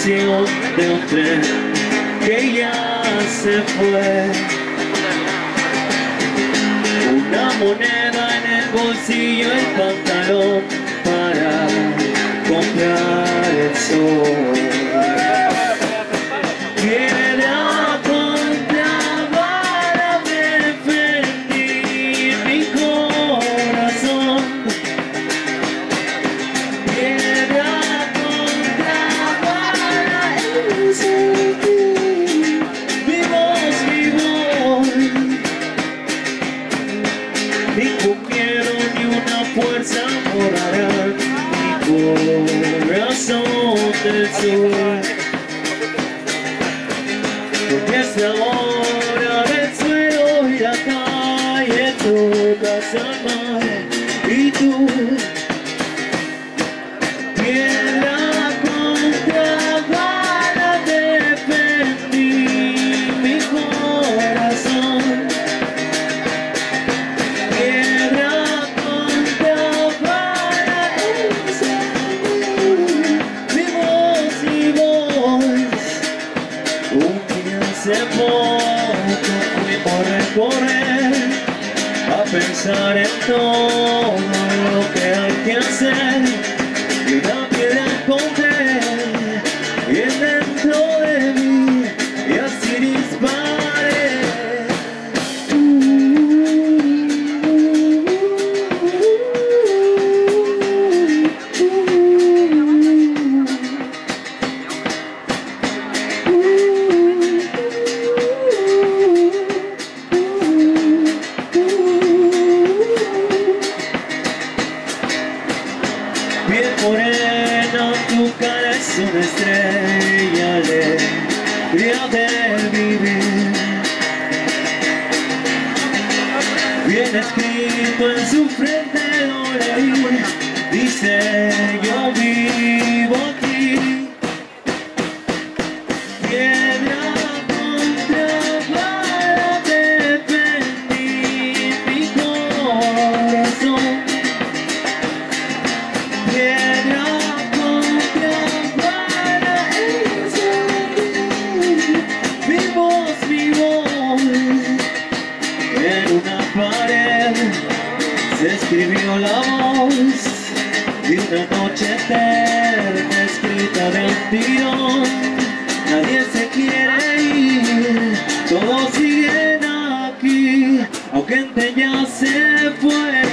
canción de un tren que ya se fue. Una moneda en el bolsillo, el pantalón para comprar el sol. Piedra contra bala defendí mi corazón. Piedra contra bala encendí mi voz, mi voz. Ni cumplieron ni una fuerza borrarán mi corazón del sur. Porque es la hora del suelo y la calle, tocas al mar y tú. Piedra contra bala defendí mi corazón. Piedra contra bala encendí mi voz y voz. Hace poco fui por recorrer a pensar en todo lo que hay que hacer y una piedra encontré y dentro de mí y así disparé. Bien morena, tu cara es una estrella, alegría de vivir. Bien escrito en su frente dormir, dice yo vivo aquí. Piedra contra bala defendí mi corazón. Piedra contra bala encendí mi voz, mi voz. En una pared se escribió la voz de una noche eterna escrita de un tirón. Nadie se quiere ir, todos siguen aquí, aunque ya se fue.